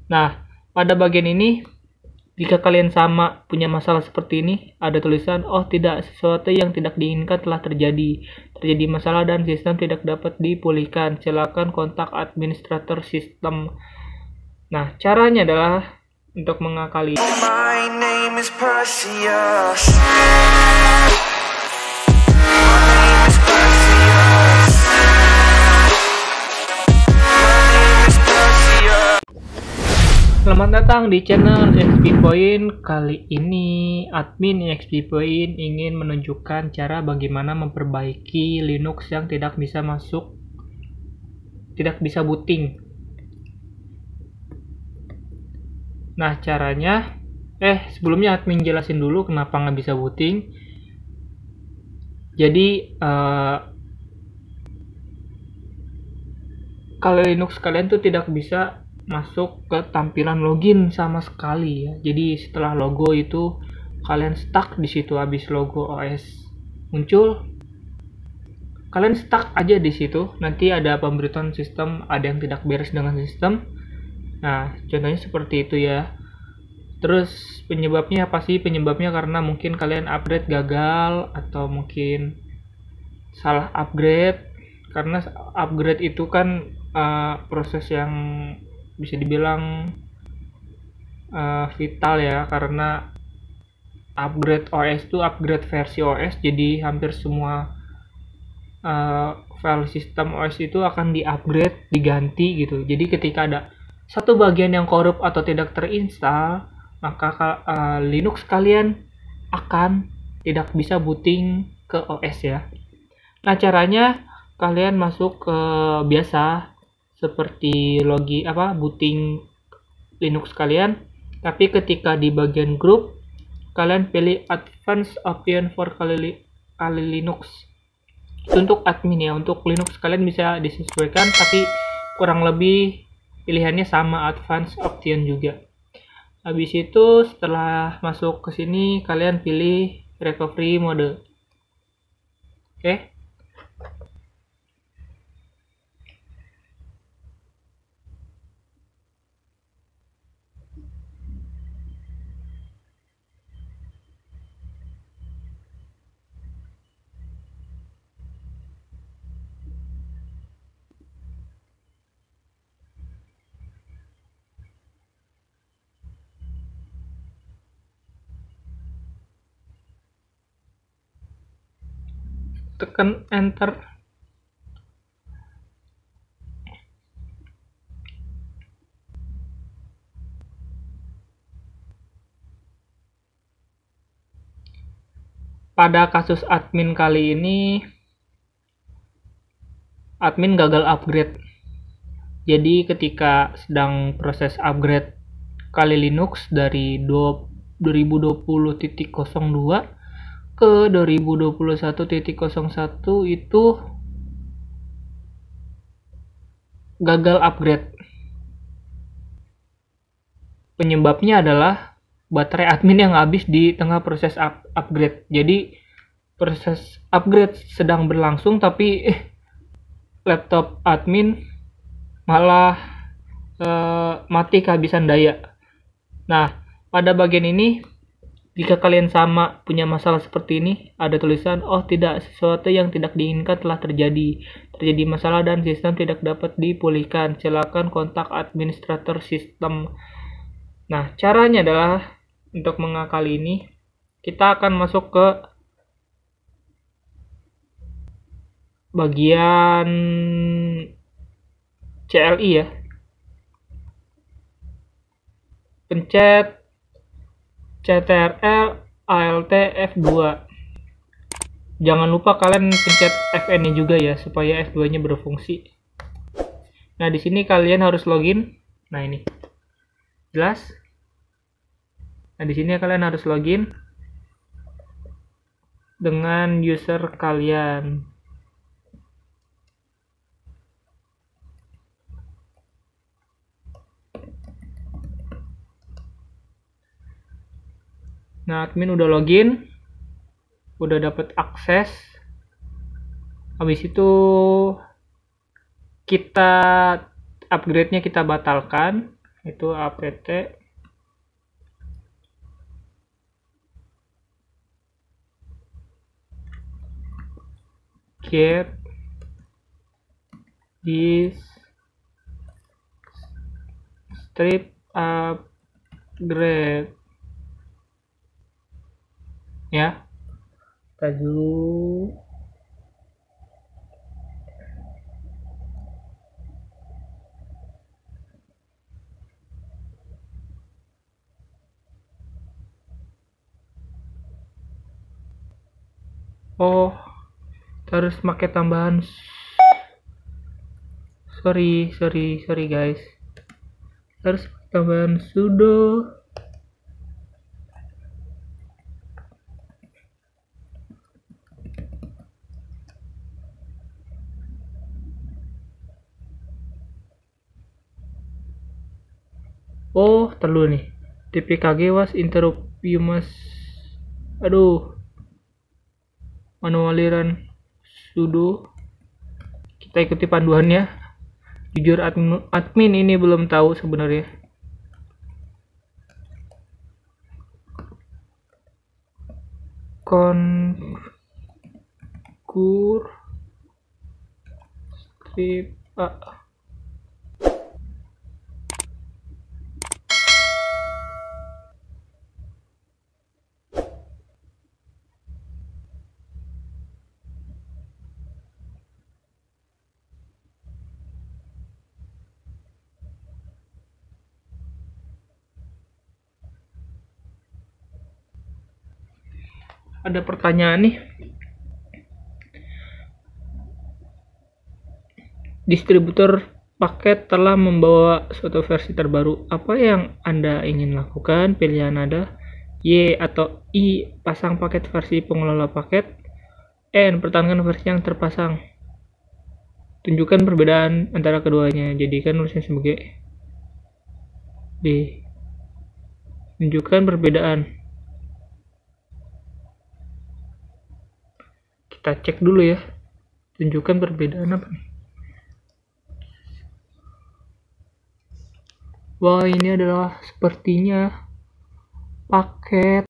Nah, pada bagian ini, jika kalian sama punya masalah seperti ini, ada tulisan, oh tidak, sesuatu yang tidak diinginkan telah terjadi. Terjadi masalah dan sistem tidak dapat dipulihkan. Silakan kontak administrator sistem. Nah, caranya adalah untuk mengakali. My name is Perseus. Selamat datang di channel XP Point. Kali ini admin XP Point ingin menunjukkan cara bagaimana memperbaiki Linux yang tidak bisa masuk, tidak bisa booting. Nah, caranya sebelumnya admin jelasin dulu kenapa nggak bisa booting. Jadi kalau Linux kalian tuh tidak bisa masuk ke tampilan login sama sekali ya. Jadi setelah logo itu kalian stuck di situ. Habis logo OS muncul, kalian stuck aja di situ. Nanti ada pemberitahuan sistem, ada yang tidak beres dengan sistem. Nah, contohnya seperti itu ya. Terus penyebabnya apa sih? Penyebabnya karena mungkin kalian upgrade gagal, atau mungkin salah upgrade. Karena upgrade itu kan proses yang bisa dibilang vital ya, karena upgrade OS itu upgrade versi OS, jadi hampir semua file sistem OS itu akan di-upgrade, diganti gitu. Jadi ketika ada satu bagian yang korup atau tidak terinstall, maka Linux kalian akan tidak bisa booting ke OS ya. Nah, caranya kalian masuk ke biasa seperti booting Linux kalian, tapi ketika di bagian grup kalian pilih advanced option for kali Linux. Untuk admin ya, untuk Linux kalian bisa disesuaikan, tapi kurang lebih pilihannya sama, advanced option juga. Habis itu setelah masuk ke sini kalian pilih recovery mode. Oke. Tekan enter. Pada kasus admin kali ini, admin gagal upgrade. Jadi ketika sedang proses upgrade kali Linux dari 2020.02 ke 2021.01 itu gagal upgrade. Penyebabnya adalah baterai admin yang habis di tengah proses upgrade. Jadi proses upgrade sedang berlangsung, tapi laptop admin malah mati kehabisan daya. Nah, pada bagian ini, jika kalian sama punya masalah seperti ini, ada tulisan, oh tidak, sesuatu yang tidak diinginkan telah terjadi. Terjadi masalah dan sistem tidak dapat dipulihkan. Silakan kontak administrator sistem. Nah, caranya adalah untuk mengakali ini, kita akan masuk ke bagian CLI ya. Pencet CTRL ALT F2. Jangan lupa kalian pencet FN-nya juga ya, supaya F2-nya berfungsi. Nah, di sini kalian harus login. Nah, ini. Jelas? Nah, di sini kalian harus login dengan user kalian. Nah, admin udah login, udah dapat akses. Habis itu kita upgrade-nya kita batalkan. Itu apt get this strip upgrade ya. Kita dulu. Oh, harus pakai tambahan. Sorry guys. Harus pakai tambahan sudo. Oh, terlalu nih. TPKG was interrupt you must. Aduh. Manual run sudo. Kita ikuti panduannya. Jujur admin ini belum tahu sebenarnya. Konkur strip ada pertanyaan nih. Distributor paket telah membawa suatu versi terbaru. Apa yang Anda ingin lakukan? Pilihan ada Y atau I, pasang paket versi pengelola paket. N, pertahankan versi yang terpasang. Tunjukkan perbedaan antara keduanya. Jadikan nulisnya sebagai D. Tunjukkan perbedaan. Kita cek dulu ya. Tunjukkan perbedaan apa nih? Wah, ini adalah sepertinya paket.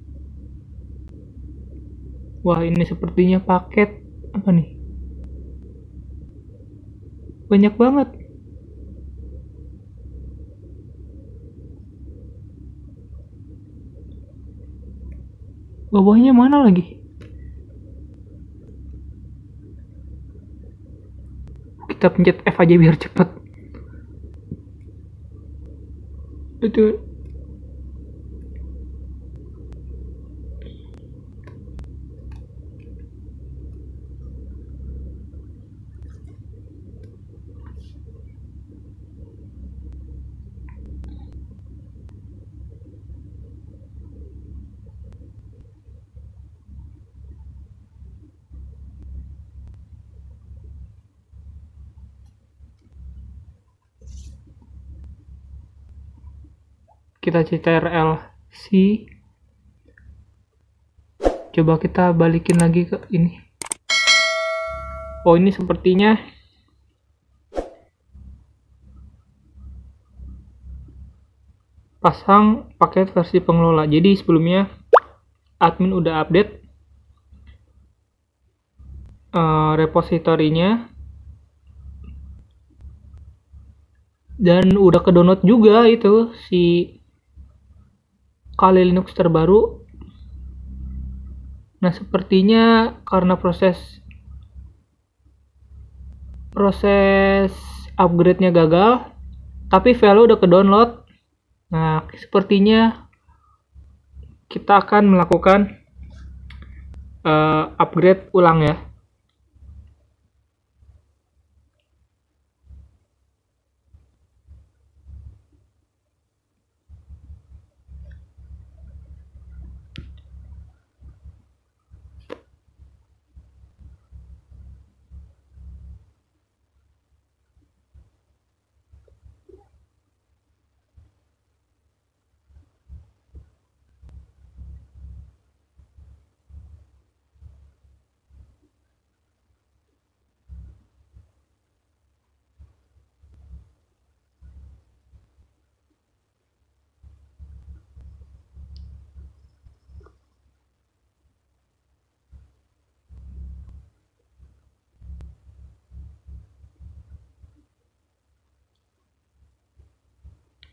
Wah, ini sepertinya paket apa nih? Banyak banget. Bawahnya mana lagi? Kita pencet F aja biar cepet. Itu kita ctrl C. Coba kita balikin lagi ke ini. Oh, ini sepertinya pasang paket versi pengelola. Jadi sebelumnya admin udah update repositorinya dan udah ke download juga itu si Kali Linux terbaru. Nah, sepertinya karena proses upgrade-nya gagal, tapi file udah ke download. Nah, sepertinya kita akan melakukan upgrade ulang ya.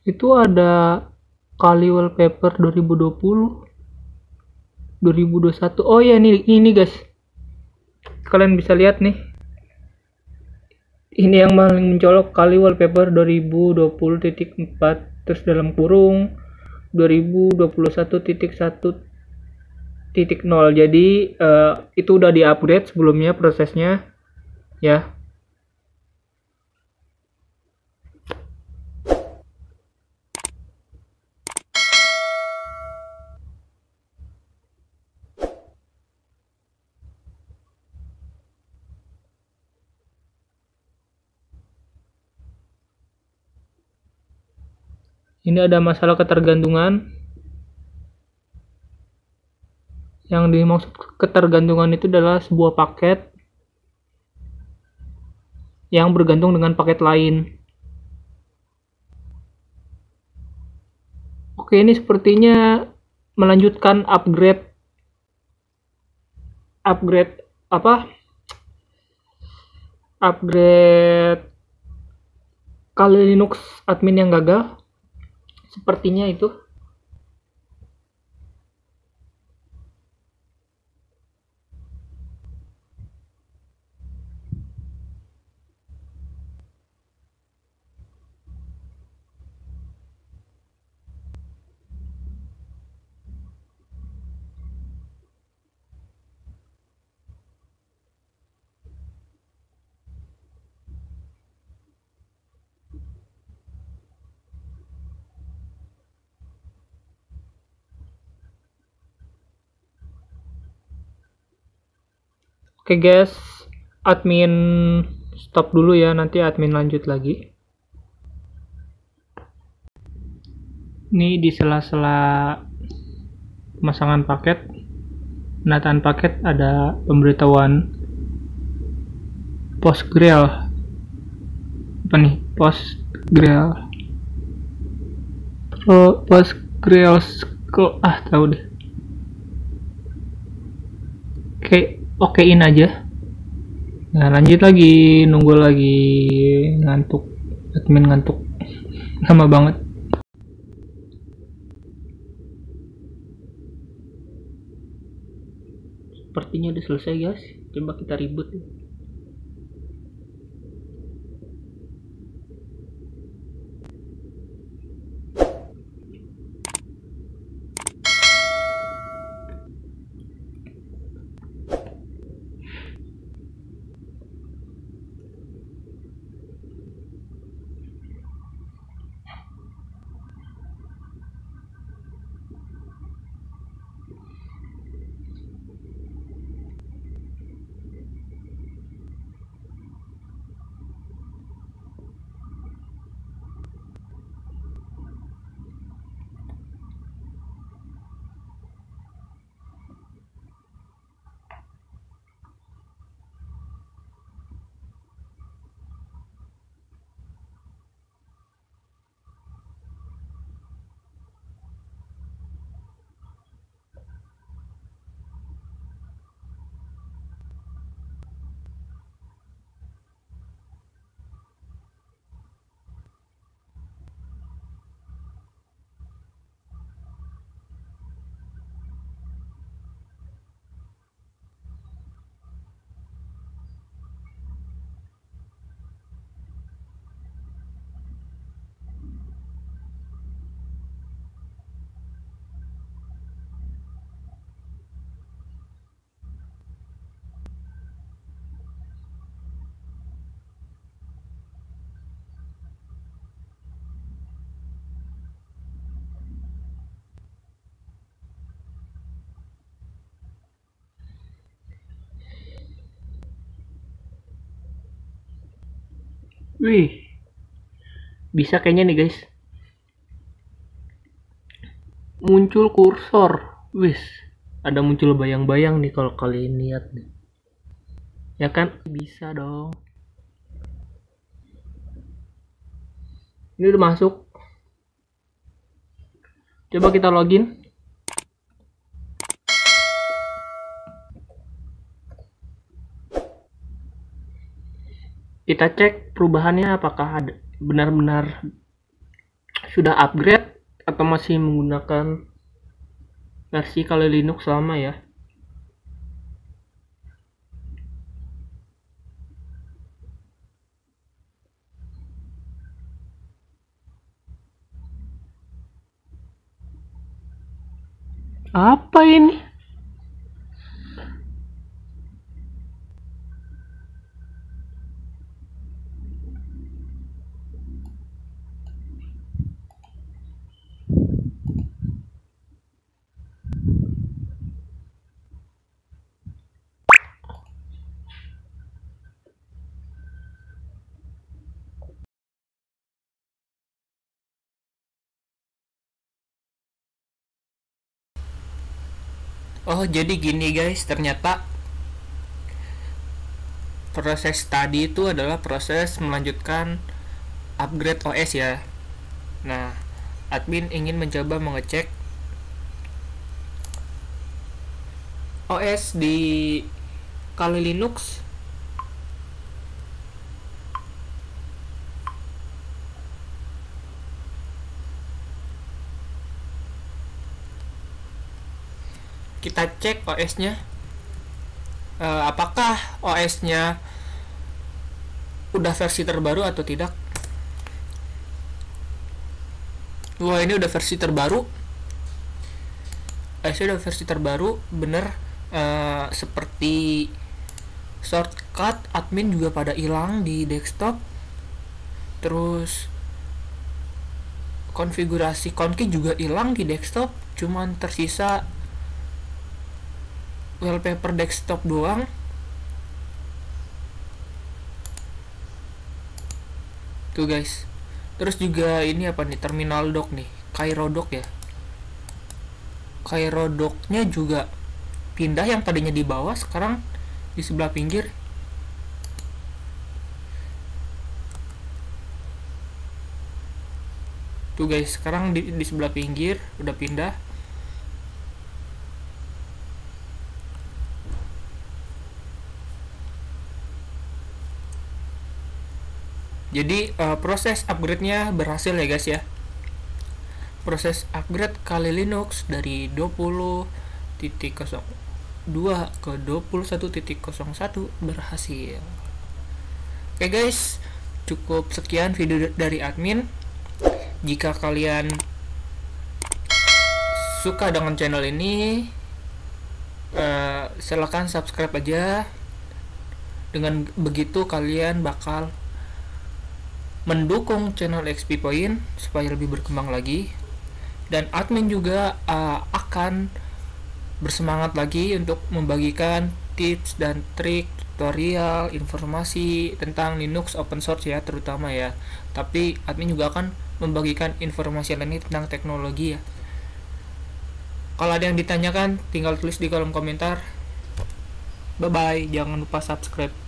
Itu ada Kali Wallpaper 2020, 2021. Oh ya, ini guys. Kalian bisa lihat nih. Ini yang paling mencolok, Kali Wallpaper 2020.4 terus dalam kurung 2021.1.0. Jadi itu udah di-upgrade sebelumnya prosesnya ya. Ini ada masalah ketergantungan. Yang dimaksud ketergantungan itu adalah sebuah paket yang bergantung dengan paket lain. Oke, ini sepertinya melanjutkan upgrade apa? Upgrade Kali Linux admin yang gagal. Sepertinya itu. Oke guys, admin stop dulu ya, nanti admin lanjut lagi. Ini di sela-sela pemasangan paket, penataan paket, ada pemberitahuan Postgres. Apa nih? Postgres kok tahu deh. Okein aja. Nah, lanjut lagi, nunggu lagi, ngantuk, admin ngantuk, lama banget. Sepertinya udah selesai guys, coba kita reboot. Wih, bisa kayaknya nih guys. Muncul kursor, wis, ada muncul bayang-bayang nih kalau kalian lihat nih. Ya kan, bisa dong. Ini udah masuk. Coba kita login. Kita cek perubahannya apakah ada benar-benar sudah upgrade atau masih menggunakan versi Kali Linux lama ya. Apa ini? Oh, jadi gini guys, ternyata proses tadi itu adalah proses melanjutkan upgrade OS ya. Nah, admin ingin mencoba mengecek OS di Kali Linux. Kita cek OS-nya. Apakah OS-nya udah versi terbaru atau tidak? Wah, ini udah versi terbaru. OS-nya udah versi terbaru, bener. Seperti shortcut admin juga pada hilang di desktop. Terus konfigurasi konki juga hilang di desktop, cuman tersisa wallpaper desktop doang. Tuh guys. Terus juga ini apa nih, terminal dock nih, Cairo dock ya. Cairo docknya juga pindah, yang tadinya di bawah sekarang di sebelah pinggir. Tuh guys, sekarang di sebelah pinggir udah pindah. Jadi proses upgrade-nya berhasil ya guys ya. Proses upgrade Kali Linux dari 20.02 ke 21.01 berhasil. Oke guys, cukup sekian video dari admin. Jika kalian suka dengan channel ini, silahkan subscribe aja. Dengan begitu kalian bakal mendukung channel XP Point supaya lebih berkembang lagi, dan admin juga akan bersemangat lagi untuk membagikan tips dan trik, tutorial, informasi tentang Linux open source ya terutama ya. Tapi admin juga akan membagikan informasi lainnya tentang teknologi ya. Kalau ada yang ditanyakan tinggal tulis di kolom komentar. Bye bye, jangan lupa subscribe.